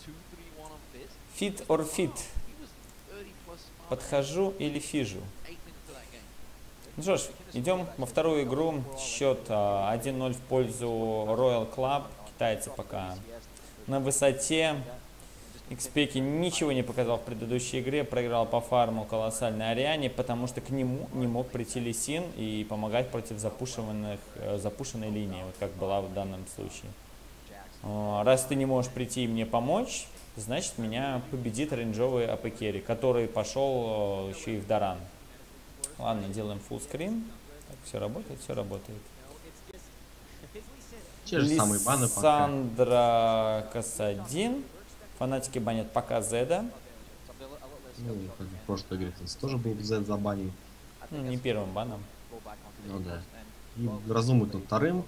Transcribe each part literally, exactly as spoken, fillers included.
Fit or fit. Подхожу или фижу. Ну что ж, идем во вторую игру. Счет один ноль в пользу Royal Club. Китайцы пока на высоте. Xpeki ничего не показал в предыдущей игре. Проиграл по фарму колоссальной Ариане, потому что к нему не мог прийти Ли Син и помогать против запушенных, запушенной линии, вот как была в данном случае. Раз ты не можешь прийти и мне помочь, значит меня победит рейнджовый эй пи керри, который пошел еще и в Даран. Ладно, делаем full screen. Так, все работает, все работает. Те же самые баны пока. Сандра Касадин. Фанатики банят пока Зеда. Ну, как в прошлой игре тоже был Зед забанен. Ну, не первым баном. Ну да. И разумут над вторым.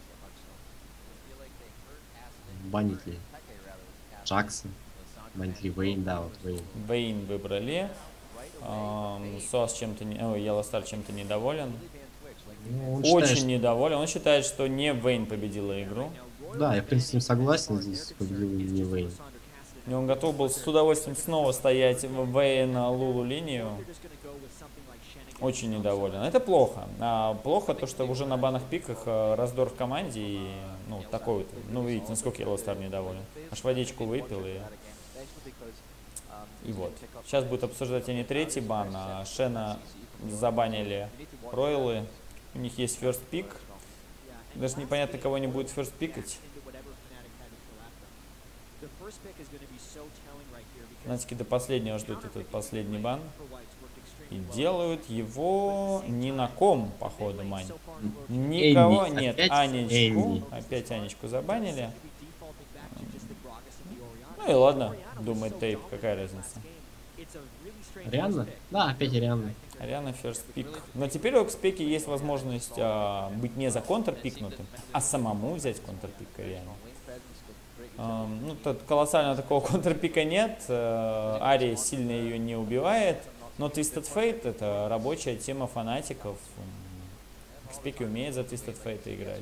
Банит ли Джаксон? Банит ли Вейн? Да, вот Вейн. Вейн выбрали. Эм, Сос чем-то не... Ой, Yellowstar чем-то недоволен. Ну, он Очень считает, недоволен. Он считает, что не Вейн победила игру. что... Да, я в принципе с ним согласен, здесь победил не Вейн. И он готов был с удовольствием снова стоять в Вейн Лулу линию. Очень недоволен. Это плохо. А плохо то, что уже на банных пиках раздор в команде. И, ну, такой вот. Ну, видите, насколько Yellowstar недоволен. Аж водичку выпил и... И вот. Сейчас будут обсуждать они третий бан. А Шена забанили Ройлы. У них есть first pick. Даже непонятно, кого они будут first пикать. Фанатики до последнего ждут этот последний бан. И делают его ни на ком, походу, Мань. Никого Энни. нет. Опять Анечку. Энни. Опять Анечку забанили. Ну и ладно, думает Тейп, какая разница. Арианна? Да, опять Арианна. Ариана first pick. Но теперь у Xpeki есть возможность а, быть не за контрпикнутым, а самому взять контрпик Ариане. А, ну, тут колоссально такого контрпика нет. А, Ария сильно ее не убивает. Но Twisted Fate — это рабочая тема фанатиков. Xpeki умеет за Twisted Fate играть.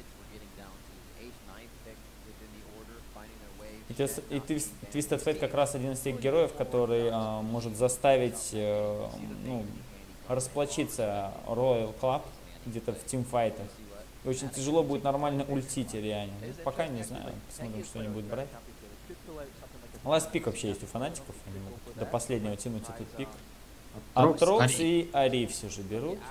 И Twisted Fate как раз один из тех героев, который а, может заставить а, ну, расплачиться Royal Club где-то в тимфайтах. И очень тяжело будет нормально ультить реально. Пока не знаю, посмотрим, что они будут брать. Ласт пик вообще есть у фанатиков. Они могут до последнего тянуть этот пик. Атрокс и Ари все же берут.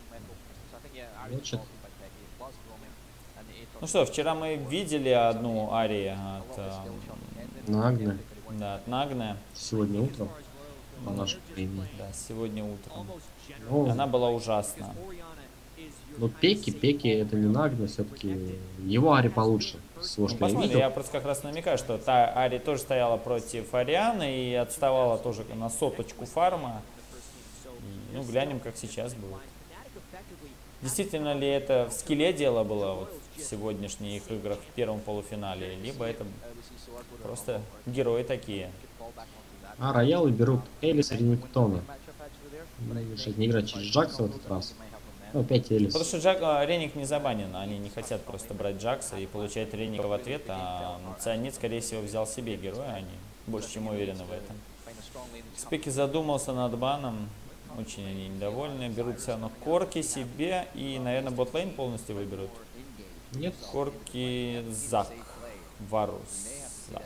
Ну что, вчера мы видели одну Ари от э, Нагне. Да, от Нагне. Сегодня утром. По нашему времени. Да, сегодня утром. Ну, Она была ужасна. Но Пеки, Пеки это не Нагне, все-таки его Ари получше. Всего, Ну, что посмотрим, я, я просто как раз намекаю, что та Ари тоже стояла против Арианы и отставала тоже на соточку фарма. И, ну, глянем, как сейчас будет. Действительно ли это в скилле дело было вот, в сегодняшних их играх в первом полуфинале, либо это просто герои такие. А роялы берут Элис и Рениктона. Решать не играть через Джакса в этот раз. Ну, опять Элис. Потому что Джак, а, Реник не забанен, они не хотят просто брать Джакса и получать Реника в ответ, а Цианид, скорее всего, взял себе героя, они больше чем уверены в этом. Xpeki задумался над баном, очень они недовольны, берут все равно Корки себе и, наверное, ботлейн полностью выберут. Нет. Корки, Зак, Варус, Зак.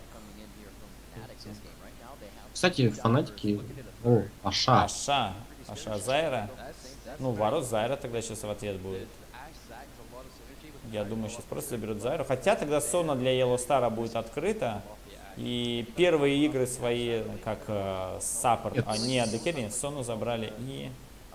Кстати, фанатики... О, Аша. Аша, Аша Зайра. Ну, Варус Зайра тогда сейчас в ответ будет. Я думаю, сейчас просто заберут Зайру. Хотя тогда Сона для Yellowstar будет открыта. И первые игры свои, как э, саппорт, а не Адекерри, Сону забрали и...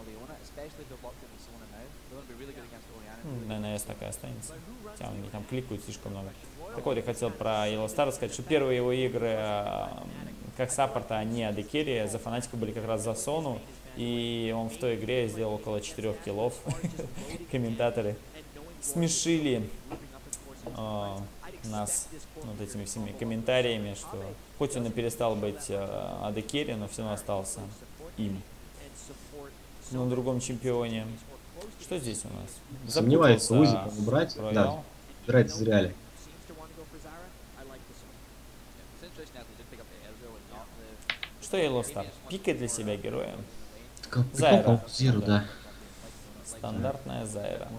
На НС такая останется. Хотя они там кликают слишком много. Так вот, я хотел про Yellowstar сказать, что первые его игры э, как саппорта, а не Адекерри, за фанатика были как раз за Сону. И он в той игре сделал около четырёх киллов. Комментаторы смешили э, нас вот этими всеми комментариями, что хоть он и перестал быть э, Адекерри, но все равно остался им. На другом чемпионе. Что здесь у нас? Сомневается Узика убрать. Да, убирать зря ли. Что Yellow Star? Пикает для себя героя. Зайра. Зиру, да. Стандартная Зайра.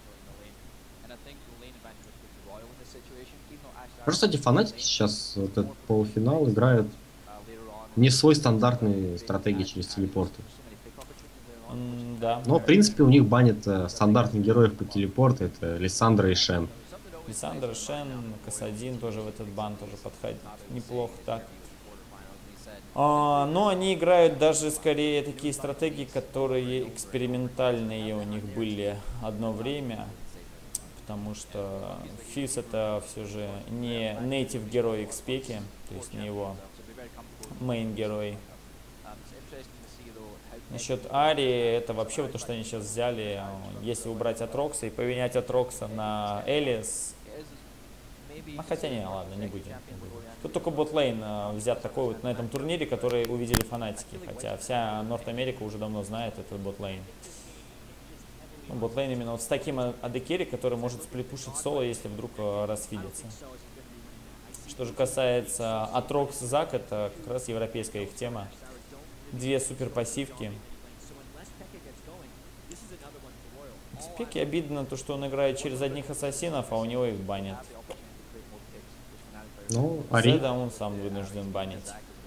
Просто, кстати, фанатики сейчас вот этот полуфинал играют не свой стандартный стратегии через телепорты. М, да. Но, в принципе, у них банят э, стандартных героев по телепорту. Это Лиссандра и Шен. Лиссандра, Шен, Касадин тоже в этот бан тоже подходит. Неплохо так. А, но они играют даже скорее такие стратегии, которые экспериментальные у них были одно время. Потому что Физ это все же не нейтив герой Xpeki, то есть не его мейн герой. Насчет Ари, это вообще вот то, что они сейчас взяли, если убрать Атрокса и поменять Атрокса на Элис. А хотя не, ладно, не будем. Не будем. Тут только ботлейн взят такой вот на этом турнире, который увидели фанатики. Хотя вся Норт Америка уже давно знает этот ботлейн. Ну, ботлейн именно вот с таким адекери, который может сплитпушить соло, если вдруг расфидится. Что же касается Атрокс Зак, это как раз европейская их тема. Две супер пассивки. Спеки обидно то, что он играет через одних ассасинов, а у него их банят. Ну, Ари. Зеда он сам вынужден банить.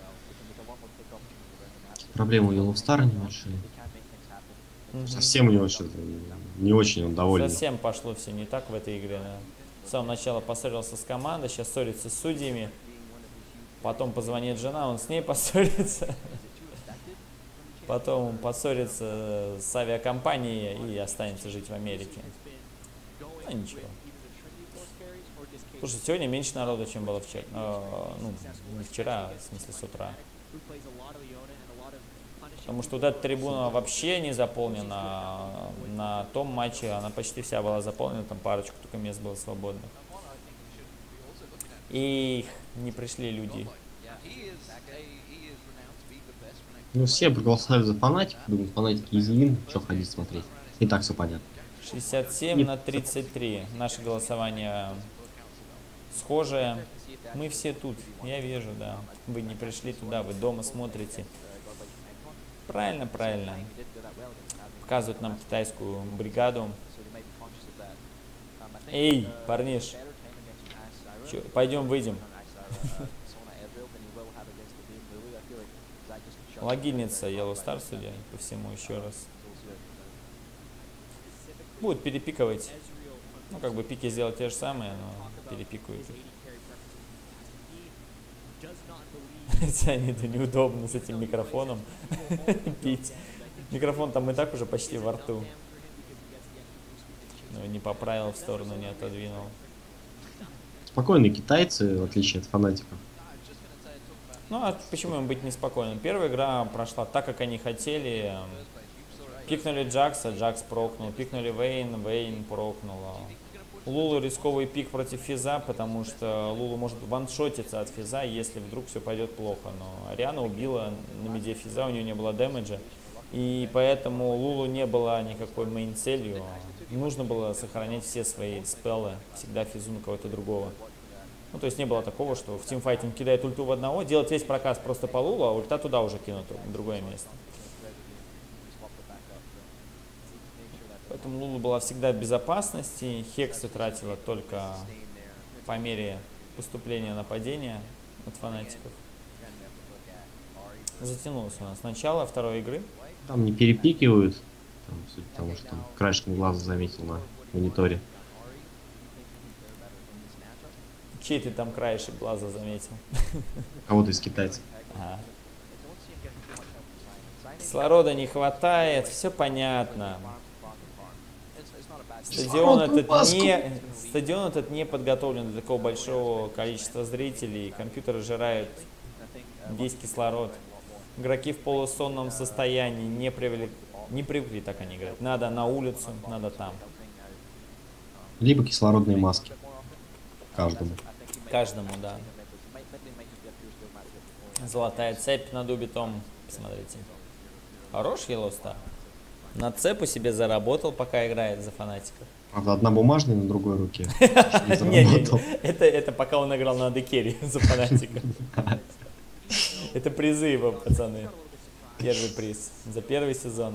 Проблемы у Йеллоустара небольшие. Угу. Совсем у него что-то не очень он доволен. Совсем пошло все не так в этой игре. Да. С самого начала поссорился с командой, сейчас ссорится с судьями. Потом позвонит жена, он с ней поссорится. Потом поссорится с авиакомпанией и останется жить в Америке. Ну ничего. Слушай, сегодня меньше народу, чем было вчера. Э, ну, не вчера, в смысле с утра. Потому что вот эта трибуна вообще не заполнена. На том матче она почти вся была заполнена, там парочку только мест было свободных. И не пришли люди. Ну, все проголосовали за фанатиков, думаю, фанатики из Вин, что ходить смотреть. И так все понятно. шестьдесят семь на тридцать три. Наше голосование схожее. Мы все тут, я вижу, да. Вы не пришли туда, вы дома смотрите. Правильно, правильно. Показывают нам китайскую бригаду. Эй, парниш. Чё, пойдем выйдем. Логинится Yellow Star, судя по всему, еще раз. Будут перепиковать. Ну, как бы пики сделать те же самые, но перепикают их. Цианиду неудобно с этим микрофоном пить. Микрофон там и так уже почти во рту. Но не поправил в сторону, не отодвинул. Спокойные китайцы, в отличие от фанатиков. Ну, а почему им быть неспокойным? Первая игра прошла так, как они хотели. Пикнули Джакса, Джакс прокнул. Пикнули Вейн, Вейн прокнула. Лулу рисковый пик против Физа, потому что Лулу может ваншотиться от Физа, если вдруг все пойдет плохо. Но Ариана убила на миде Физа, у нее не было дэмэджа. И поэтому Лулу не была никакой мейн-целью. Нужно было сохранять все свои спеллы, всегда Физу на кого-то другого. Ну, то есть не было такого, что в тимфайтинг кидает ульту в одного, делать весь проказ просто по Лулу, а ульта туда уже кинут, в другое место. Поэтому Лулу была всегда в безопасности, Хексы тратила только по мере поступления нападения от фанатиков. Затянулось у нас начало второй игры. Там не перепикивают, там, суть потому что там краешком глаза заметил на мониторе. Чей ты там краешек глаза заметил? Кого-то из китайцев. Ага. Кислорода не хватает, все понятно. Стадион этот, не, стадион этот не подготовлен для такого большого количества зрителей. Компьютеры жирают весь кислород. Игроки в полусонном состоянии не привыкли, не привыкли так они играть. Надо на улицу, надо там. Либо кислородные маски. Каждому. Каждому, да. Золотая цепь над убитом. Посмотрите. Хорош Yellow Star? На цепу себе заработал, пока играет за фанатиков. Правда, одна бумажная на другой руке. Не-не, это, это пока он играл на декере за фанатиков. Это призы его, пацаны. Первый приз за первый сезон.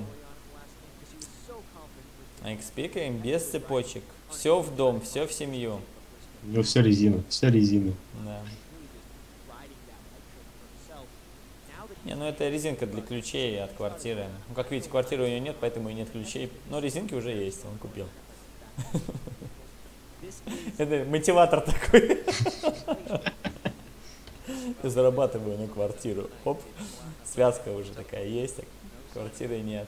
А экспекаем без цепочек. Все в дом, все в семью. Ну все резина, все резина. Да. Не, ну это резинка для ключей от квартиры. Ну, как видите, квартиры у нее нет, поэтому и нет ключей. Но резинки уже есть, он купил. Это мотиватор такой. Я зарабатываю на квартиру. Оп, связка уже такая есть, а квартиры нет.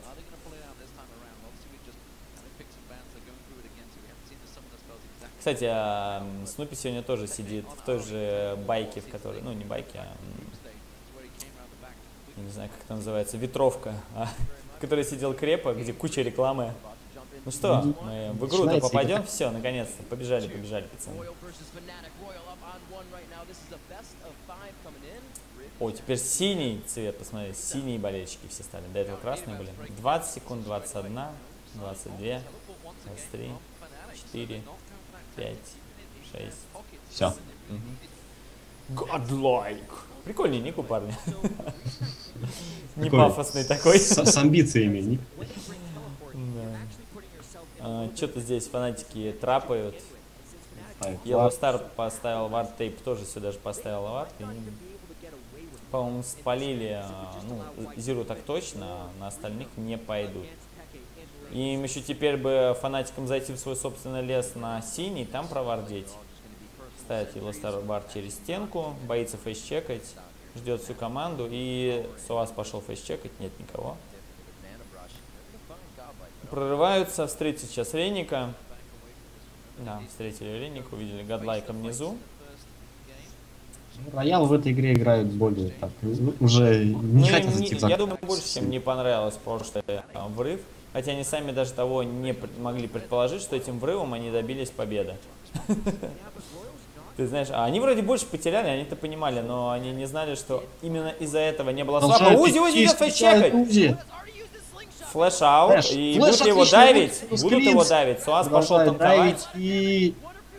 Кстати, Снупи сегодня тоже сидит в той же байке, в которой, ну не байке, а, не знаю, как это называется, ветровка, а, в которой сидел Крепа, где куча рекламы. Ну что, мы в игру-то попадем? Все, наконец-то, побежали, побежали, пацаны. О, теперь синий цвет, посмотри, синие болельщики все стали, до этого красные были. двадцать секунд, двадцать одна, двадцать две, двадцать три, четыре, пять, шесть. Все. Godlike. Прикольный ник у парня. Не пафосный такой. С амбициями. Что-то здесь фанатики трапают. Yellow Star поставил вард тейп, тоже сюда же поставил вард. По-моему, спалили, ну, Зиру так точно, на остальных не пойдут. Им еще теперь бы фанатикам зайти в свой собственный лес на синий, там провардить. Ставит Yellow Star вард через стенку, боится фейс-чекать, ждет всю команду, и Суаз пошел фейс-чекать, нет никого. Прорываются, встретят сейчас Реника. Да, встретили Реника, увидели Godlike внизу. Роял в этой игре играют более так, уже не ну, хотят не, идти. Я думаю, больше всем не понравилось прошлый а, врыв. Хотя они сами даже того не пред, могли предположить, что этим врывом они добились победы. Ты знаешь, а они вроде больше потеряли, они это понимали, но они не знали, что именно из-за этого не было слабо. Узи, Узи идет фейс-чекать! Флэш-аут, и будут его давить, будут его давить. Суаз пошел танковать. И...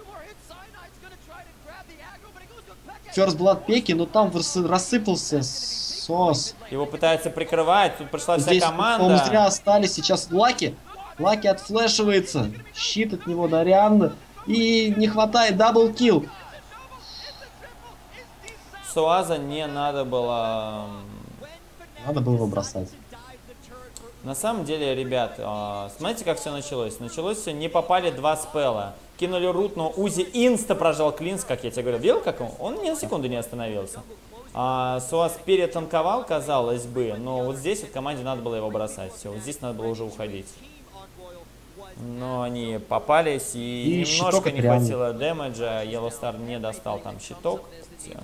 First Blood пеки, но там рассыпался Сос. Его пытаются прикрывать, тут пришла вся Здесь, команда. по-моему, зря остались сейчас Лаки. Лаки отфлешивается, щит от него Дариан. И не хватает даблкил. Суаза не надо было... Надо было его бросать. На самом деле, ребят, э, смотрите, как все началось. Началось все, не попали два спела. Кинули рут, но Узи инста прожал клинс, как я тебе говорил. Видел, как он? Он ни на секунду не остановился. А, Суаз перетанковал, казалось бы, но вот здесь вот команде надо было его бросать. Все, вот здесь надо было уже уходить. Но они попались, и, и немножко не хватило дэмэджа. Yellow Star не достал там щиток. Все.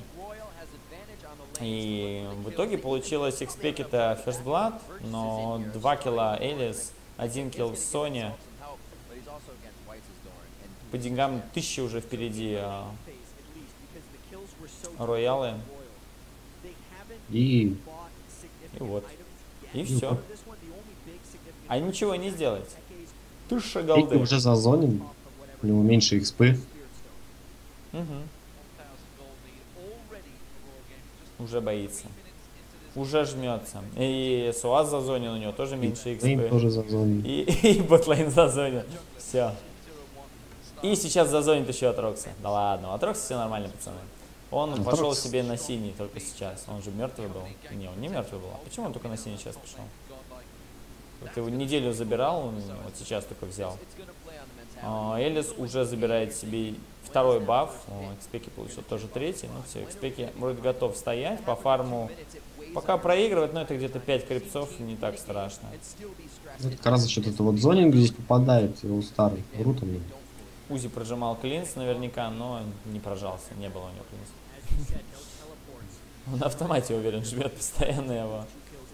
И в итоге получилось экспекета First Blood, но два килла Элис, один килл Соня. По деньгам тысячи уже впереди а, роялы. И... И вот. И все. А ничего не сделать. Тысяча голды. уже зазонен. У него меньше экспы. Угу. Уже боится. Уже жмется. И Суаз зазонен, у него тоже меньше экспы. тоже зазонен. И, и ботлейн зазонен. Все. И сейчас зазонит еще от Рокса. Да ладно, от Рокса все нормально, пацаны. Он Атрокс. пошел себе на синий только сейчас. Он же мертвый был. Не, он не мертвый был. А почему он только на синий сейчас пошел? Вот его неделю забирал, он вот сейчас только взял. А, Элис уже забирает себе второй баф. Экспеки получил тоже третий. Ну все, Экспеки вроде готов стоять. По фарму пока проигрывает, но это где-то пять крипсов, не так страшно. Вот как раз за счет этого вот зонинга здесь попадает его старый. Рутом. Узи прожимал клинс наверняка, но не прожался, не было у него клинса. Он на автомате, уверен, жмет постоянно его.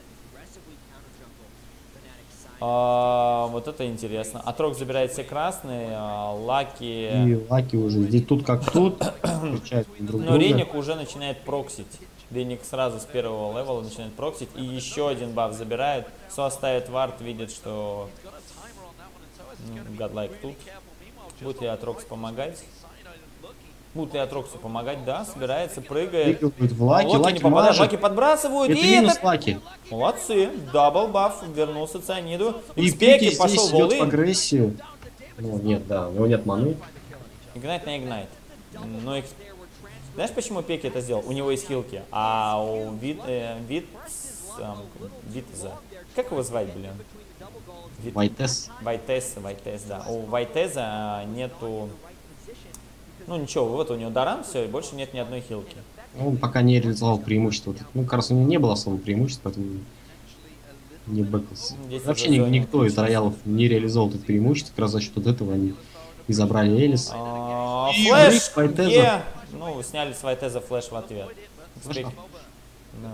А, вот это интересно. Атрок забирает все красные, а, Лаки... И Лаки уже здесь тут как тут. Но Реник уже начинает проксить. Дейник сразу с первого левела начинает проксить. И еще один баф забирает. Со ставит вард, видит, что ну, Godlike тут. Будет ли Атрокс помогать? Будет ли Атроксу помогать? Да, собирается, прыгает. Прыгают в лаки, Локи лаки не попадают, мажет. лаки подбрасывают. Это И минус это... лаки. Молодцы. Дабл баф. Вернулся Цианиду. И Спеки Пики пошел здесь в идет в all-in. агрессию. Ну, нет, да, у него нет маны. Игнайт на игнайт. Но их... Знаешь, почему Пеки это сделал? У него есть хилки. А у Вит... Э, Вит... Эм, Витеза... Как его звать, блин? Вит... Вайтес. Вайтес, Вайтес, да. У Вайтеза нету... Ну ничего, вот у него Даран, все, и больше нет ни одной хилки. Он пока не реализовал преимущество. Ну, как раз у него не было особого преимущества, поэтому не бэкался. Здесь Вообще уже ни- зоне никто из отлично. роялов не реализовал это преимущество, как раз за счет вот этого они и забрали Элис. А, И Флэш, Брик Вайтеза. Е. Ну, сняли с Вайтеза флэш в ответ. Теперь- Флэш. да.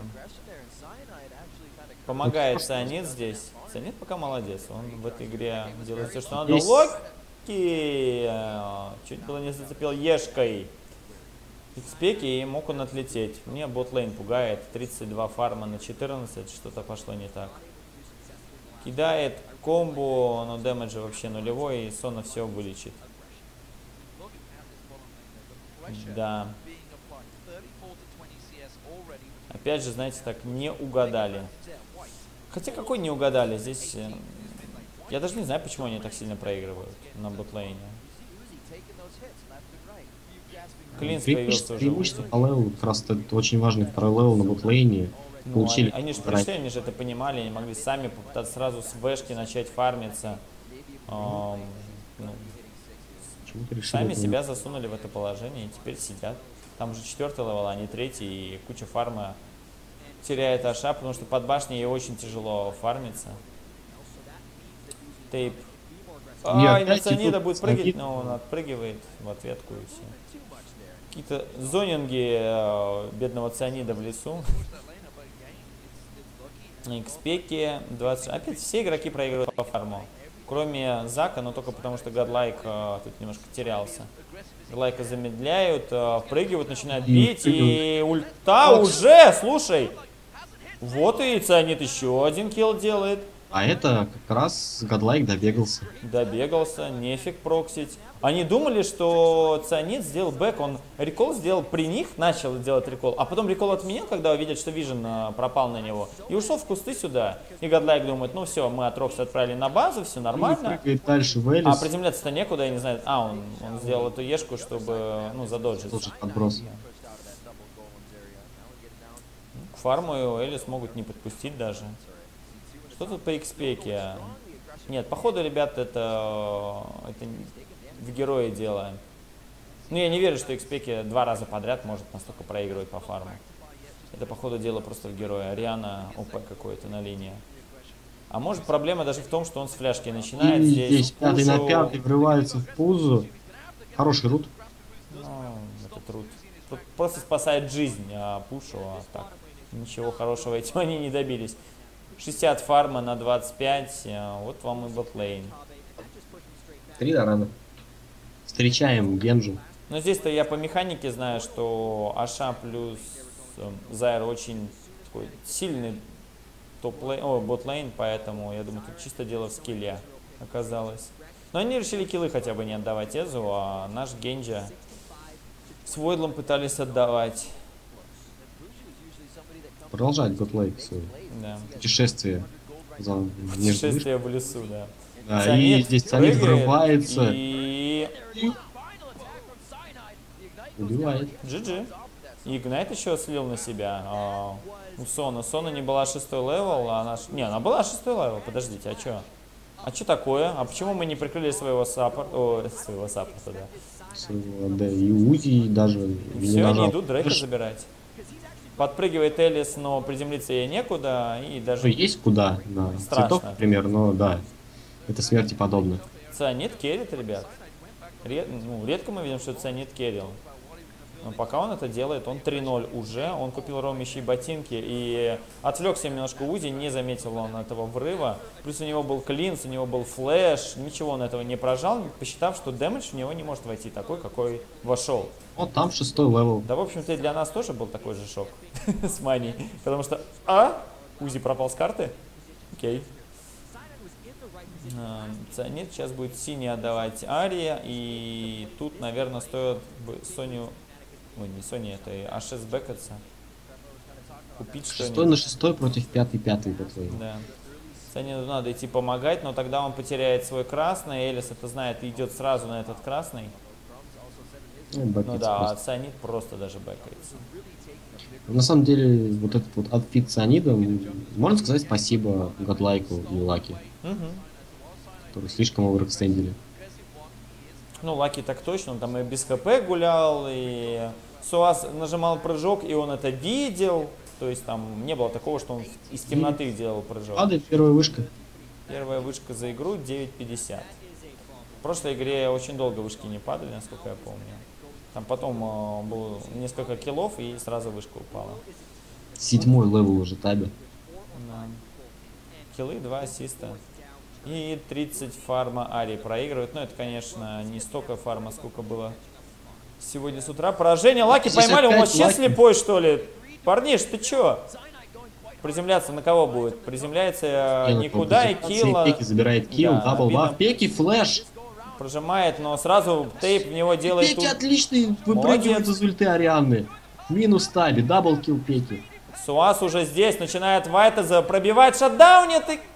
Помогает Цианид здесь. Цианид пока молодец. Он в этой игре делает все, что надо. Здесь- Локи! Чуть было не зацепил Ешкой. Икспеки, и мог он отлететь. Мне ботлейн пугает. тридцать два фарма на четырнадцать. Что-то пошло не так. Кидает комбо, но дэмэджа вообще нулевой. И Сона все вылечит. Да. Опять же, знаете, так не угадали. Хотя какой не угадали? Здесь... э, Я даже не знаю, почему они так сильно проигрывают на ботлейне. Клинс Преимущество, появился уже. преимущество по левелу, как раз это очень важный второй левел на ботлейне. Ну, Получили. они, они же пришли, они же это понимали, они могли сами попытаться сразу с вэшки начать фармиться. Эм, ну, Почему-то решили сами это себя засунули в это положение и теперь сидят. Там уже четвертый левел, а не третий, и куча фарма теряет Аша, потому что под башней ей очень тяжело фармиться. Тейп. И Ай, опять Цианида идут будет прыгать, Цианид. но он отпрыгивает в ответку и все. Какие-то зонинги э, бедного Цианида в лесу. Икспеки двадцать. Опять все игроки проигрывают по фарму. Кроме Зака, но только потому что Godlike э, тут немножко терялся. Godlike замедляют, э, впрыгивают, начинают И бить, и ульта уже, слушай. Вот и Цианид еще один килл делает. А это как раз Godlike добегался. Добегался, нефиг проксить. Они думали, что Цианид сделал бэк, он рекол сделал при них, начал делать рекол, а потом рекол отменил, когда увидел, что Вижен э, пропал на него, и ушел в кусты сюда. И Godlike думает, ну все, мы от Рокса отправили на базу, все И нормально. прыгает дальше в А Элис. приземляться-то некуда, я не знаю. А, он, он сделал эту ешку, чтобы, ну, задоджить. Тоже подброс. К фарму Элис могут не подпустить даже. Что тут по икспеке? Нет, походу, ребят, это, это в герое дело. Ну, я не верю, что икспеки два раза подряд может настолько проигрывать по фарму. Это, походу, дело просто в герое. Ариана ОП какой-то на линии. А может, проблема даже в том, что он с фляжки начинает И здесь. здесь пятый на пушу. пятый врывается в пузу. Хороший рут. Ну, это труд. Тут просто спасает жизнь а, пушу, а так. Ничего хорошего этим они не добились. шестьдесят фарма на двадцать пять. а, Вот вам и ботлейн. Три рано. Встречаем Генджу. Но здесь-то я по механике знаю, что Аша плюс э, Зайр очень такой сильный топ-лейн, о, ботлейн, поэтому я думаю, тут чисто дело в скилле оказалось. Но они решили киллы хотя бы не отдавать Эзу, а наш Генджа с Войдлом пытались отдавать. Продолжает Godlike свое Да. путешествие за между Путешествие в лесу, да. Да, и Цианид здесь Цианид прыгает врывается. И Убивает. джи джи. И Игнайт еще слил на себя. А, у Сона. Сона не была шестой левел, а она... Не, она была шестой левел, подождите, а что? А что такое? А почему мы не прикрыли своего саппорта? О, своего саппорта, да. Своего, да, и Узи, и даже не Все, они нажал. идут Дрейка забирать. Подпрыгивает Элис, но приземлиться ей некуда. И Ну, даже есть куда, на Страшно. цветок, например, но да, это смерти подобно. Цианид керрит, ребят. Ред... Ну, редко мы видим, что Цианид керрил. Но пока он это делает, он три ноль уже, он купил ровнищие ботинки и отвлекся немножко Узи, не заметил он этого врыва. Плюс у него был клинс, у него был флэш, ничего он этого не прожал, посчитав, что дэмэдж в него не может войти такой, какой вошел. Вот там шестой левел. Да, в общем-то, и для нас тоже был такой же шок с Мани, потому что, а, Узи пропал с карты? Окей. Цианид сейчас будет синий отдавать Ария, и тут, наверное, стоит бы Соню, ой, не Сони, это и аш эс бэкаться, купить что-нибудь. Шестой на шестой против пятый пятый, по-твоему. Да. Цианиду надо идти помогать, но тогда он потеряет свой красный, Элис это знает и идет сразу на этот красный. Ну, Ну да, а Цианид просто даже бэкается. На самом деле, вот этот вот отфит Цианида, можно сказать спасибо Годлайку и Лаки, Угу. которые слишком оверэкстендили. Ну, Лаки так точно, он там и без хп гулял, и Суаз нажимал прыжок, и он это видел. То есть там не было такого, что он из темноты делал прыжок. Падает первая вышка. Первая вышка за игру девять пятьдесят. В прошлой игре очень долго вышки не падали, насколько я помню. Там потом э, было несколько киллов, и сразу вышка упала. Седьмой левел уже Таби. Да. Киллы, два ассиста. И тридцать фарма Ари проигрывает. Но это, конечно, не столько фарма, сколько было сегодня с утра. Поражение. Лаки поймали. Он вообще Лаки. слепой, что ли? Парниш, ты чё? Приземляться на кого будет? Приземляется Килла никуда, и Килла Пеки забирает килл, Да, дабл обидно. баф, Пеки, флэш. прожимает, но сразу тейп в него делает... Пеки тут- отличный, выпрыгивает из ульты Арианны. Минус Таби, дабл килл Пеки. Суаз уже здесь, начинает Вайтеза пробивать, шатдаунит и...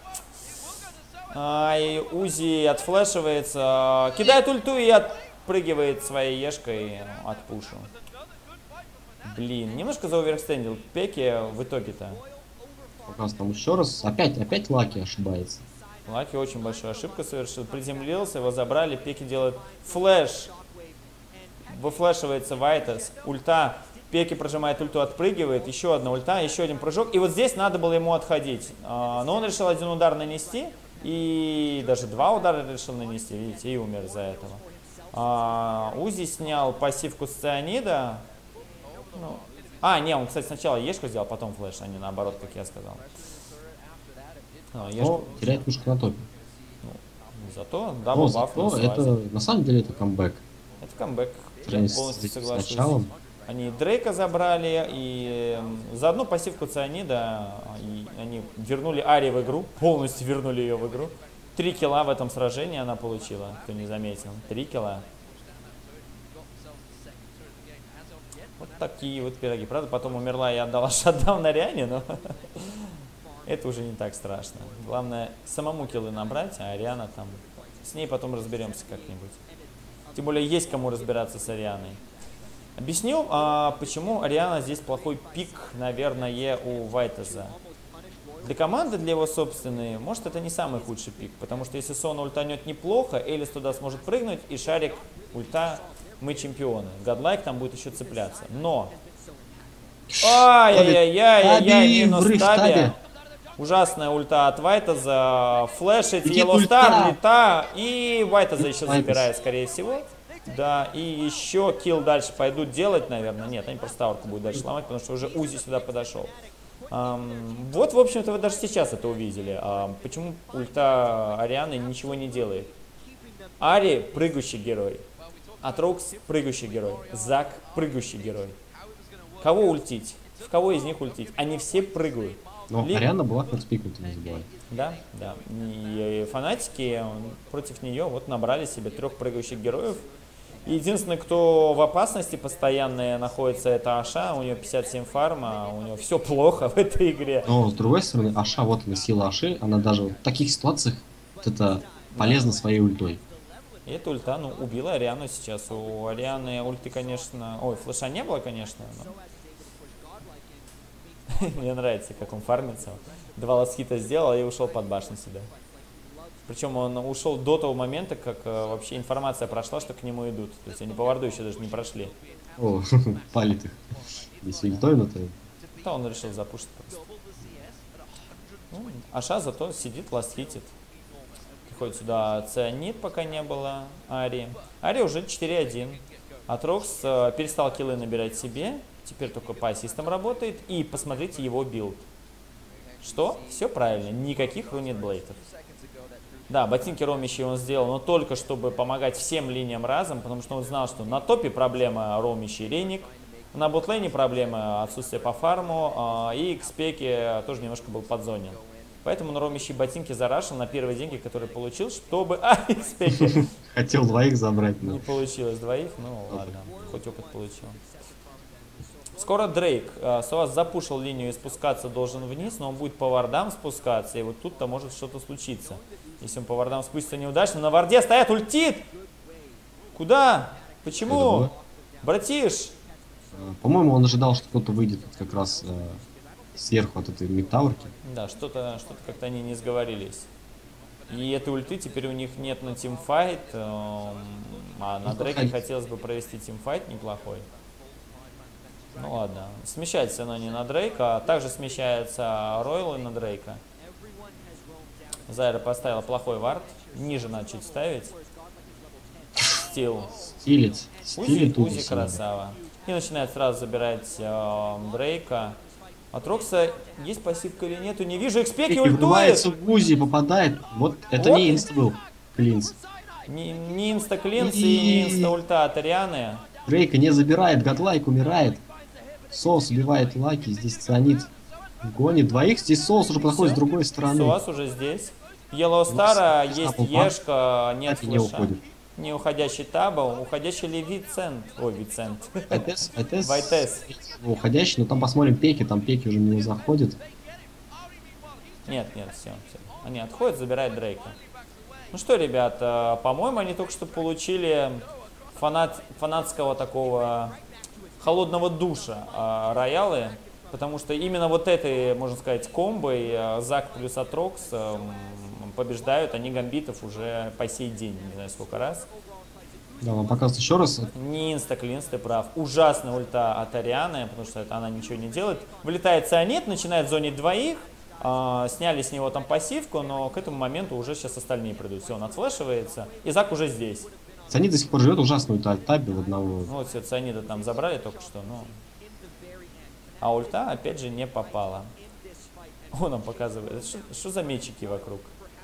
Ай, Узи отфлешивается, кидает ульту и отпрыгивает своей ешкой от пушу. Блин, немножко заоверэкстендил Пеки в итоге-то. Показ там еще раз. Опять, опять Лаки ошибается. Лаки очень большую ошибку совершил, приземлился, его забрали, Пеки делает флэш. Выфлешивается Вайтес, ульта, Пеки прожимает ульту, отпрыгивает, еще одна ульта, еще один прыжок. И вот здесь надо было ему отходить. А, но он решил один удар нанести, и даже два удара решил нанести, видите, и умер из-за этого. А, Узи снял пассивку с Цианида. Ну, а, не, он, кстати, сначала ешку сделал, потом флэш, а не наоборот, как я сказал. А, ешку- Но теряет вышку на топе. Зато Но дабл баф на зато Суазе. это, на самом деле, это камбэк. Это камбэк. Я Сравнить с полностью этим соглашусь. началом. Они Дрейка забрали, и эм, за одну пассивку Цианида и они вернули Ари в игру, полностью вернули ее в игру. Три килла в этом сражении она получила, кто не заметил. Три килла. Вот такие вот пироги. Правда, потом умерла и отдала шатдаун на Ариане, но это уже не так страшно. Главное самому киллы набрать, а Ариана там... С ней потом разберемся как-нибудь. Тем более есть кому разбираться с Арианой. Объясню, а, почему Ариана здесь плохой пик, наверное, у Вайтеза. Для команды, для его собственной, может, это не самый худший пик. Потому что если Сона ультанет неплохо, Элис туда сможет прыгнуть, и Шарик ульта, мы чемпионы. Годлайк там будет еще цепляться. Но... Ай-яй-яй-яй-яй, минус Таби. Ужасная ульта от Вайтеза. Флешит, Летит Йеллоустар, ульта. лета. И Вайтеза еще Вайтез. забирает, скорее всего. Да, и еще килл дальше пойдут делать, наверное. Нет, они просто таурку будут дальше ломать, потому что уже Узи сюда подошел. Ам, вот, в общем-то, вы даже сейчас это увидели. Ам, почему ульта Арианы ничего не делает? Ари – прыгающий герой. Атрокс – прыгающий герой. Зак – прыгающий герой. Кого ультить? В кого из них ультить? Они все прыгают. Но Ли- Ариана была ферспикнута, не забывай. Да, да. И фанатики против нее вот набрали себе трех прыгающих героев. И единственный, кто в опасности постоянно находится, это Аша. У нее пятьдесят семь фарма, у нее все плохо в этой игре. Но с другой стороны, Аша, вот она сила Аши, она даже в таких ситуациях вот это полезна своей ультой. И эта ульта, ну, убила Ариану сейчас. У Арианы ульты, конечно... Ой, флеша не было, конечно, но... Мне нравится, как он фармится. Два ласкита сделал и ушел под башню себя. Причем он ушел до того момента, как э, вообще информация прошла, что к нему идут. То есть они по варду еще даже не прошли. О, палит их. Если ультой, ну то... То он решил запушить просто. Ну, Аша зато сидит, ластхитит. Приходит сюда Цианид, пока не было Ари. Ари уже четыре один. Атрокс э, перестал киллы набирать себе, теперь только по ассистам работает. И посмотрите его билд. Что? Все правильно, никаких рунет блейтов. Да, ботинки ромищи он сделал, но только чтобы помогать всем линиям разом, потому что он знал, что на топе проблема ромищи реник, на ботлейне проблема отсутствие по фарму, и к спеке тоже немножко был подзонен. Поэтому на ромищи ботинки зарашил на первые деньги, которые получил, чтобы... А, к спеке! Хотел двоих забрать, но... Не получилось двоих, ну ладно, хоть опыт получил. Скоро Дрейк. Суаз запушил линию и спускаться должен вниз, но он будет по вардам спускаться, и вот тут-то может что-то случиться. Если он по вардам спустится неудачно, на варде стоят, ультит! Куда? Почему? Братиш! По-моему, он ожидал, что кто-то выйдет вот как раз э, сверху от этой мидтаурки. Да, что-то что как-то они не сговорились. И этой ульты теперь у них нет на тимфайт, э, а на Дрейке хотелось бы провести тимфайт неплохой. Ну ладно, смещается она не на Дрейка, а также смещается Ройл и на Дрейка. Зайра поставила плохой вард, ниже надо чуть ставить. Стил. Стилец. Узи, Узи красава. И начинает сразу забирать э, Дрейка. От Рокса есть пассивка или нету? Не вижу, экспеки ультует! Врывается в Узи, попадает. Вот это вот. Не инста был. Клинс. Не, не инста-клинс и... и не инста-ульта от Арианы. Дрейка не забирает, Годлайк умирает. Соус убивает Лаки, здесь цианид гонит двоих, здесь Соус уже подходит с другой стороны. Соус уже здесь. Йеллоустара, есть Ешка, нет флеша. Не уходит. Не уходящий Таба, уходящий ли Вицент. Ой, Вицент. Вайтес, Вайтес. Вайтес. Уходящий, но там посмотрим пеки, там пеки уже не заходят. Нет, нет, все, все. Они отходят, забирают Дрейка. Ну что, ребята, по-моему, они только что получили фанат, фанатского такого холодного душа э, роялы, потому что именно вот этой, можно сказать, комбой э, Зак плюс Атрокс э, побеждают они гамбитов уже по сей день, не знаю сколько раз. Да, вам показывают еще раз. Не инста-клинс, ты прав. Ужасная ульта от Арианы, потому что это она ничего не делает. Вылетает цианид, начинает зонить двоих, э, сняли с него там пассивку, но к этому моменту уже сейчас остальные придут. Все, он отфлешивается, и Зак уже здесь. Цианид до сих пор живет, ужасно ульта табил одного. Ну вот все, цианида там забрали только что, ну. А ульта опять же не попала. Он нам показывает. Что за мечики вокруг?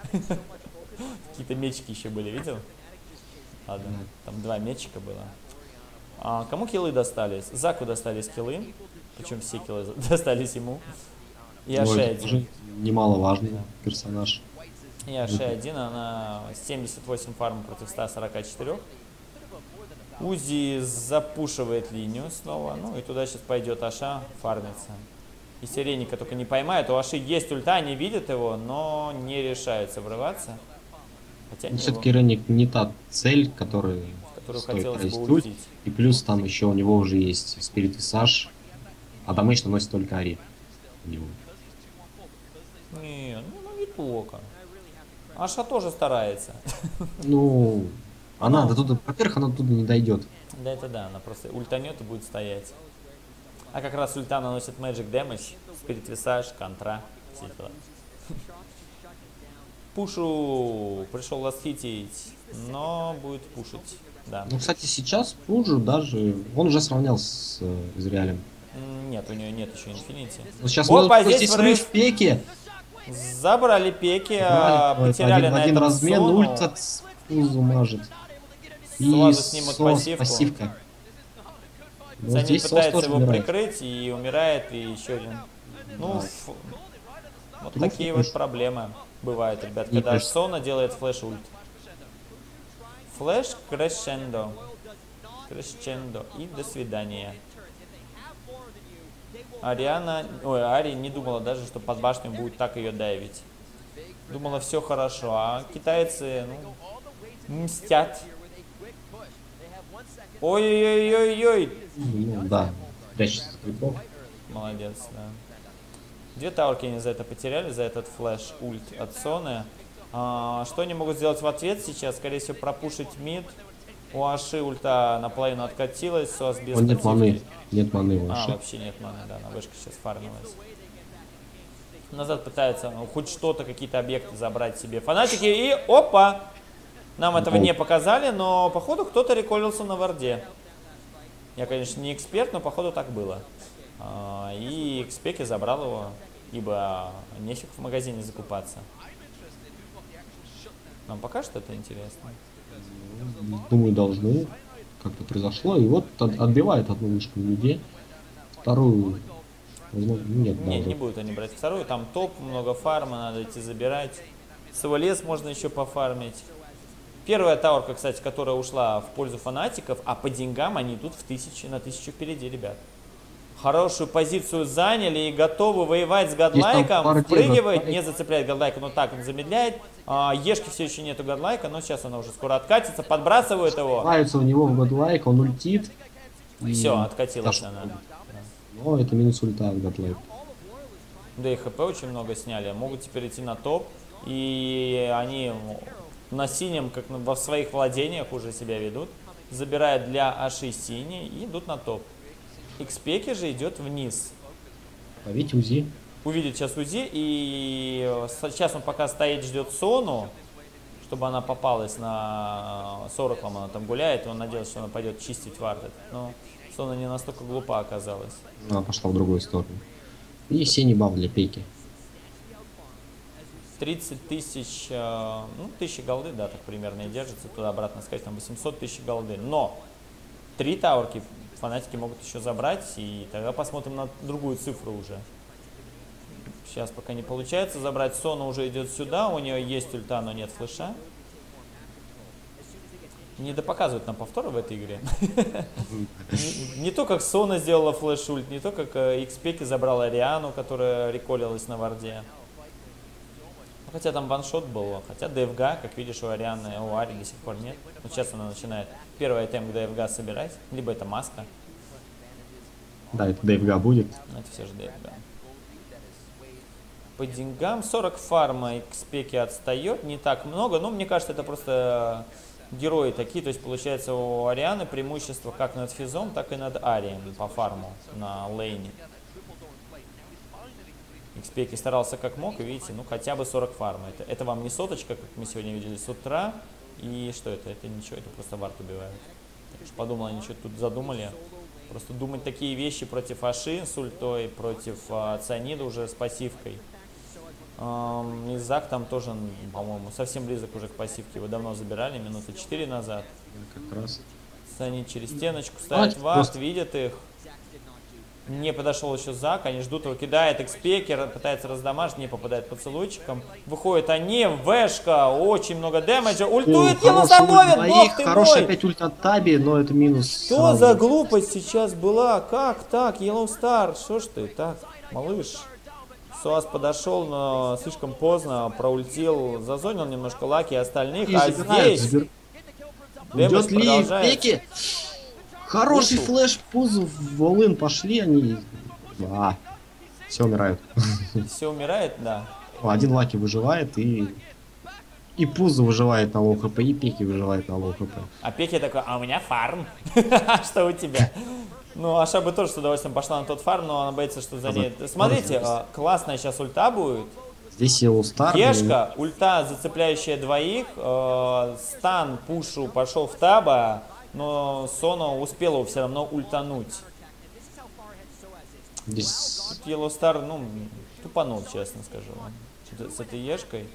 Какие-то мечики еще были, видел? Ладно, там два мечика было. А кому киллы достались? Заку достались киллы. Причем все киллы достались ему. И Аши один. Немаловажный персонаж. И Аши один, она семьдесят восемь фарм против ста сорока четырёх. Узи запушивает линию снова. Ну и туда сейчас пойдет Аша фармиться. И Сиреника только не поймает. У Аши есть ульта, они видят его, но не решаются врываться. Хотя все-таки Реник не та цель, которую, которую стоит хотелось бы увидеть. И плюс там еще у него уже есть Спирит Висаж, а дамэдж наносит только Ари. У него. Не, ну, ну неплохо. Аша тоже старается. Ну, она ну, до туда, во-первых, она туда не дойдет. Да, это да, она просто ультанет и будет стоять. А как раз ульта наносит Magic Damage, Spirit Visage, контра, все дела. Пушу пришел ластхитить, но будет пушить, да. Ну, кстати, сейчас Пужу даже, он уже сравнял с э, Израилем. Нет, у нее нет еще Инфинити. Ну, сейчас вот здесь врыв в пеке. Забрали пеки, Забрали, потеряли один, на один этом размен, Сону. ульт от Пузу мажет. И снимут пассивку. Пассивка. Саня пытается его умирает. прикрыть и умирает, и еще один. Ну, да. Вот Труп такие вот проблемы бывают, ребят, когда аж Сона делает флеш-ульт. Флеш крешендо. Крешендо. И до свидания. Ариана, ой, Ари не думала даже, что под башню будет так ее давить. Думала, все хорошо, а китайцы, ну, мстят. Ой-ой-ой-ой-ой. Ну, да, прячется. Молодец, да. Две таурки они за это потеряли, за этот флеш ульт от Соны. А, что они могут сделать в ответ сейчас? Скорее всего, пропушить мид. У Аши ульта наполовину откатилась, Сос без нет маны. Нет маны у Аши. А, вообще нет маны, да, на вышке сейчас фармилась. Назад пытается ну, хоть что-то, какие-то объекты забрать себе. Фанатики и опа! Нам этого не показали, но походу кто-то реколился на варде. Я, конечно, не эксперт, но походу так было. А, и Xpeki забрал его, ибо нефиг в магазине закупаться. Нам покажет это интересно? Думаю, должны. Как-то произошло. И вот от, отбивает одну мышку на миде. Вторую... Возможно, нет, Не, да, не будут они брать вторую. Там топ, много фарма, надо идти забирать. Свой лес можно еще пофармить. Первая таурка, кстати, которая ушла в пользу фанатиков, а по деньгам они идут в тысячи, на тысячу впереди, ребят. Хорошую позицию заняли и готовы воевать с Годлайком. Впрыгивает, не зацепляет Годлайка, но так он замедляет. А, Ешки все еще нету Годлайка, но сейчас она уже скоро откатится. Подбрасывают его. Нравится у него в Годлайк, он ультит. Все, откатилась она. Но это минус ульта от Годлайк. Да и хп очень много сняли. Могут теперь идти на топ. И они на синем, как во своих владениях уже себя ведут. Забирают для Аши синий и идут на топ. Xpeki же идет вниз. Ловите УЗИ. Увидит сейчас УЗИ, и сейчас он пока стоит, ждет Сону, чтобы она попалась на сорок, она там гуляет, и он надеялся, что она пойдет чистить вард. Но Сона не настолько глупа оказалась. Она пошла в другую сторону. И синий баф для пеки. тридцать тысяч, ну, тысячи голды, да, так примерно и держится. Туда-обратно сказать, там восемьсот тысяч голды. Но три таурки фанатики могут еще забрать, и тогда посмотрим на другую цифру уже. Сейчас пока не получается забрать. Сона уже идет сюда, у нее есть ульта, но нет флеша. Не допоказывают нам повторы в этой игре. Не то, как Сона сделала флеш-ульт, не то, как Xpeki забрала Ариану, которая реколилась на варде. Хотя там ваншот был, хотя ДФГ, как видишь, у Арианы, у Ари до сих пор нет. Вот сейчас она начинает первый айтем ДФГ собирать, либо это маска. Да, это ДФГ будет. Это все же ДФГ. По деньгам сорок фарма, Xpeki отстает, не так много, но мне кажется, это просто герои такие, то есть получается у Арианы преимущество как над Физом, так и над Арием по фарму на лейне. Xpeki старался как мог, и видите, ну хотя бы сорок фарма. Это, это вам не соточка, как мы сегодня видели с утра. И что это? Это ничего, это просто вард убивают. Так что подумал, они что-то тут задумали. Просто думать такие вещи против Аши с ультой, против а, Цианида уже с пассивкой. Эм, Изак там тоже, по-моему, совсем близок уже к пассивке. Его давно забирали, минуты четыре назад. Как раз. Цианид через стеночку ставит вард, видят их. Не подошел еще Зак, они ждут его, кидает Xpeki, пытается раздамажить, не попадает поцелуйчиком. Выходят они, Вэшка, очень много дэмэджа, ультует его, заловит, бог ты мой! Хороший опять ульт от Таби, но это минус. Что сразу за глупость сейчас была? Как так? Yellow Star, что ж ты так, малыш? Суаз подошел, но слишком поздно, проультил, зазонил немножко Лаки и остальных, и а здесь... Забир... Идет ли Xpeki? Хороший Ушел. Флеш, Пузу, в Волын пошли они. А, все умирают. Все умирает, да. Один Лаки выживает, и и Пузу выживает на лоу хп, и Пеки выживает на лоу хп. А Пеки такой, а у меня фарм. Что у тебя? Ну, Аша бы тоже с удовольствием пошла на тот фарм, но она боится, что за ней... Смотрите, классная сейчас ульта будет. Здесь Yellow Star. Ешка, ульта, зацепляющая двоих. Стан пушу пошел в таба. Но Сона успела все равно ультануть. Здесь... Yellow Star, ну, тупанул, честно скажу. С этой Ешкой.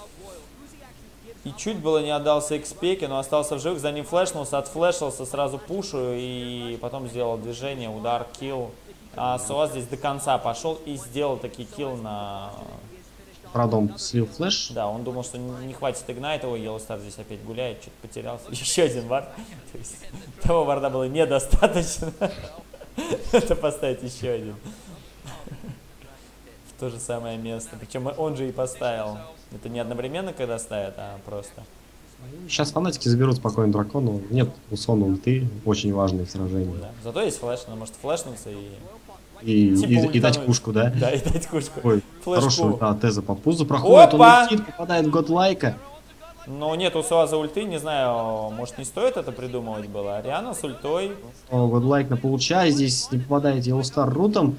И чуть было не отдался Xpeki, но остался в живых. За ним флешнулся, отфлешился, сразу пушу. И потом сделал движение, удар, килл. А Суаз здесь до конца пошел и сделал таки килл на... Правда, он слил флеш. Да, он думал, что не хватит игнайта, его Yellow Star здесь опять гуляет, что-то потерялся. Еще один вард. То есть, того варда было недостаточно. Это поставить еще один. В то же самое место. Причем он же и поставил. Это не одновременно, когда ставят, а просто. Сейчас фанатики заберут спокойно дракона. Нет у Сона ульты. Очень важные сражения. Да. Зато есть флеш, она может флешнуться и... И, типа и, и дать пушку, да? Да, и дать пушку. Ой, хорошая ульта от Теза по Пузу проходит, Опа! он летит, попадает в Годлайка. Но нет у Суаза ульты, не знаю, может не стоит это придумывать было. Ариана с ультой. О, Годлайк на получай, здесь не попадает Yellow Star рутом.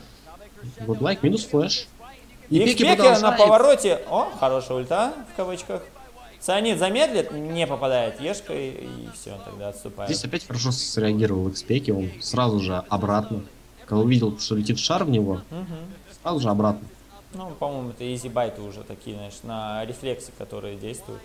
Годлайк минус флеш. И Xpeki на повороте. О, хорошая ульта, в кавычках. Цианид замедлит, не попадает ешкой, и все, тогда отступает. Здесь опять хорошо среагировал Xpeki, он сразу же обратно. Когда увидел, что летит шар в него, угу. сразу же обратно. Ну, по-моему, это изи-байты уже такие, знаешь, на рефлексы, которые действуют.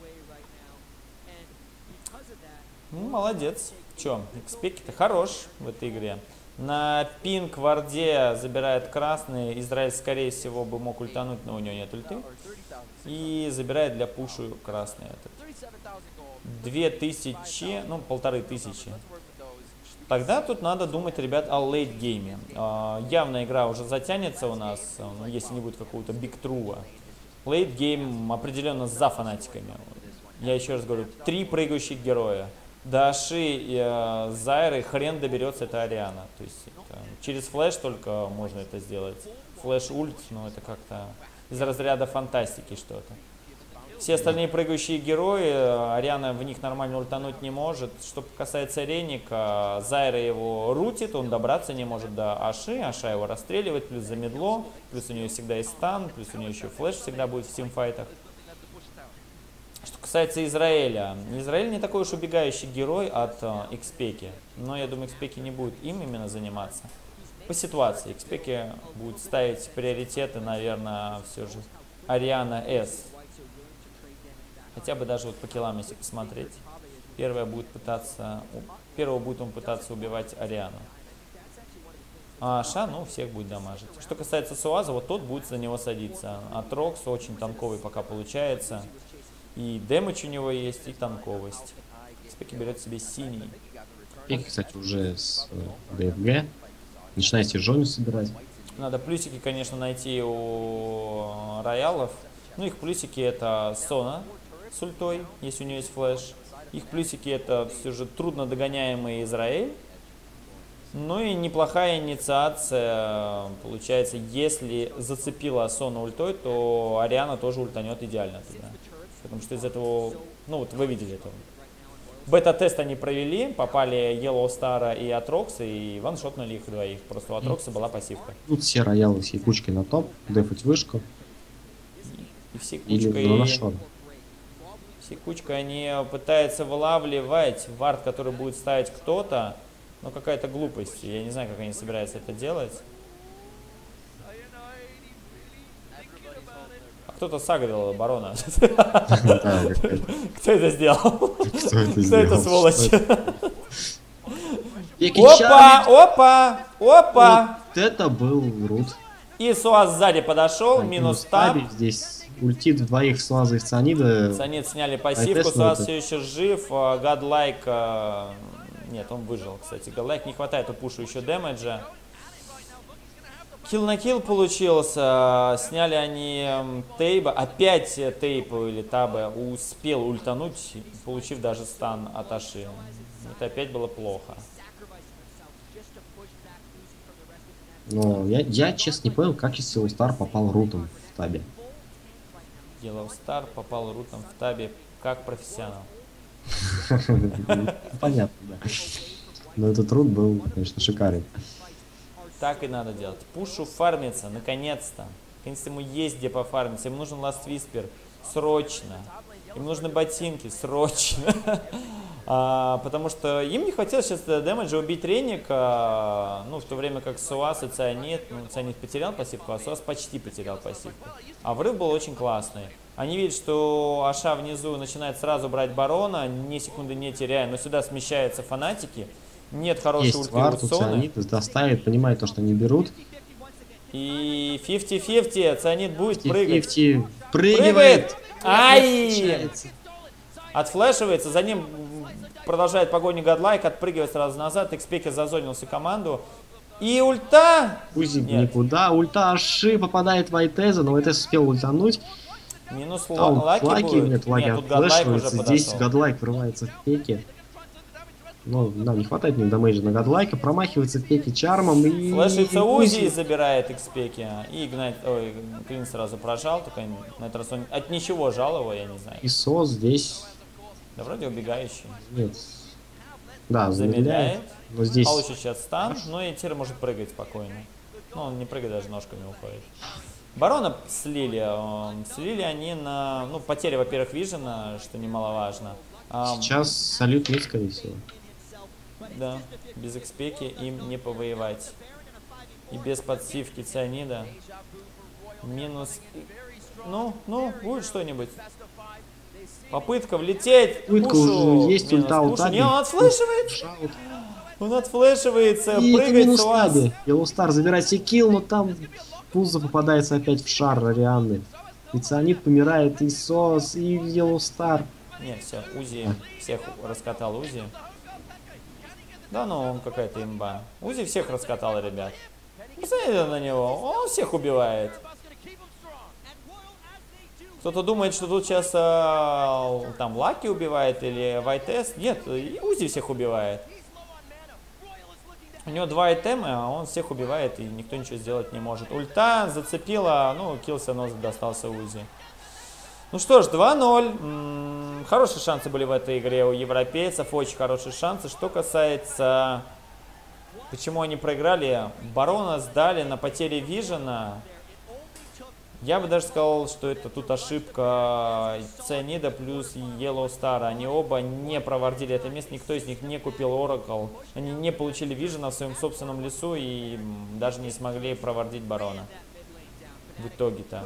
Ну, молодец. Че, Xpeki-то хорош в этой игре. На пинг варде забирает красный. Израиль, скорее всего, бы мог ультануть, но у него нет ульты. И забирает для пушу красный этот. Две тысячи, ну, полторы тысячи. Тогда тут надо думать, ребят, о лейт-гейме. Uh, явно игра уже затянется у нас, uh, если не будет какого-то биг-трува. Лейт-гейм определенно за фанатиками. Я еще раз говорю, три прыгающих героя. До Аши и uh, Зайры хрен доберется эта Ариана. То есть это, через флэш только можно это сделать. Флэш-ульт, но это как-то из разряда фантастики что-то. Все остальные прыгающие герои, Ариана в них нормально ультануть не может. Что касается Реника, Зайра его рутит, он добраться не может до Аши, Аша его расстреливает, плюс замедло, плюс у нее всегда есть стан, плюс у нее еще флэш всегда будет в тимфайтах. Что касается Израиля, Израиль не такой уж убегающий герой от Xpeki, но я думаю, Xpeki не будет им именно заниматься. По ситуации, Xpeki будет ставить приоритеты, наверное, все же Ариана С. Хотя бы даже вот по киллам, если посмотреть. Первая будет пытаться, первого будет он пытаться убивать Ариану. А Аша, ну, всех будет дамажить. Что касается Суаза, вот тот будет за него садиться. Атрокс очень танковый пока получается. И дэмэдж у него есть, и танковость. Xpeki берет себе синий. Xpeki, кстати, уже с ДФГ. Начинает себе Жоню собирать. Надо плюсики, конечно, найти у роялов. Ну, их плюсики это Сона с ультой, если у нее есть флэш. Их плюсики это все же трудно догоняемый Израиль. Ну и неплохая инициация получается, если зацепила Сона ультой, то Ариана тоже ультанет идеально туда. Потому что из этого, ну вот вы видели это. Бета-тест они провели, попали Yellowstar и Атрокс, и ваншотнули их двоих. Просто у Атрокса была пассивка. Тут все роялы, все кучкой на топ, дефать вышку. И, и все кучкой... Все кучкой они пытаются вылавливать вард, который будет ставить кто-то. Но какая-то глупость. Я не знаю, как они собираются это делать. А кто-то сагрил барона. Кто это сделал? Кто это сволочь? Опа, опа, опа. Вот это был рут. И Суаз сзади подошел, минус таб. Здесь ультит двоих Суаза и Цианида. Цианид сняли пассивку, Суаз все еще жив. Гадлайк... Нет, он выжил, кстати. Гадлайк не хватает у пушу еще дэмэджа. Килл на килл получился. Сняли они Тейба. Опять Тейба или Таба успел ультануть, получив даже стан от Аши. Это опять было плохо. Но я, я честно не понял, как Yellowstar попал рутом в табе. Yellowstar попал рутом в табе как профессионал. Понятно, да. Но этот рут был, конечно, шикарен. Так и надо делать. Пушу фармится, наконец-то. Наконец-то ему есть где пофармиться. Ему нужен Last Whisper срочно. Им нужны ботинки срочно. а, потому что им не хватило сейчас дэмэджа убить Реник. А, ну, в то время как Суаз и Цианид. Ну, Цианид потерял пассивку, а Суаз почти потерял пассивку. А врыв был очень классный. Они видят, что Аша внизу начинает сразу брать барона, ни секунды не теряя, но сюда смещаются фанатики. Нет хорошей ульты у Соны. Доставит, понимает то, что они берут. И пятьдесят пятьдесят, Цианид будет прыгать. пятьдесят прыгивает. Ай! Отфлешивается, за ним продолжает погоню Гадлайк, отпрыгивает сразу назад. Xpeki зазонился команду. И ульта! Узик никуда, ульта Аши попадает в Айтеза, но Айтез успел ультануть. Минус а лаки будет. Нет, лаки нет, тут Гадлайк уже подошел. Здесь Гадлайк врывается в Пеки. Но нам не хватает ни дамейджа на Гадлайка. Промахивается Пеки чармом и... Флешится Узи и забирает Xpeki. И Игнайт... Ой, Клин сразу прожал. Только на этот раз он от ничего жал его, я не знаю. И Сос здесь... Да вроде убегающий. Нет. Да, замедляет. Но здесь... Получит сейчас стан. Но и теперь может прыгать спокойно. Ну, он не прыгает, даже ножками уходит. Барона слили. Слили они на... Ну, потери, во-первых, Вижена, что немаловажно. Сейчас салют мид, скорее всего. Да, без экспеки им не повоевать. И без подсивки цианида. Минус... Ну, ну, будет что-нибудь. Попытка влететь. Попытка уже есть, ульта у Таби. Не, он отфлешивает. Он отфлешивается, и прыгает с вас. Йеллоустар забирает себе килл, но там Пузо попадается опять в шар Арианы. И Цианид помирает, и Сос, и Йеллоустар. Не, все, Узи всех раскатал Узи. Да ну, он какая-то имба. Узи всех раскатал, ребят. Посмотрите на него, он всех убивает. Кто-то думает, что тут сейчас а, там Лаки убивает или Вайтес. Нет, Узи всех убивает. У него два айтема, а он всех убивает, и никто ничего сделать не может. Ульта зацепила, ну, килл все равно достался Узи. Ну что ж, два ноль. М-м, хорошие шансы были в этой игре у европейцев, очень хорошие шансы. Что касается, почему они проиграли, Барона сдали на потере Вижена. Я бы даже сказал, что это тут ошибка Цианида плюс Йеллоустара. Они оба не провардили это место, никто из них не купил Оракл. Они не получили Вижена в своем собственном лесу и даже не смогли провардить Барона. В итоге-то.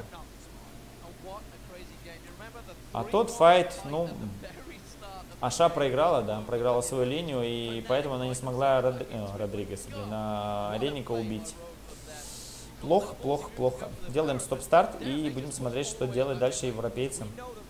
А тот файт, ну, Аша проиграла, да, проиграла свою линию, и поэтому она не смогла Род... э, Родригеса, блин, а Реника убить. Плохо, плохо, плохо. Делаем стоп-старт и будем смотреть, что делать дальше европейцам.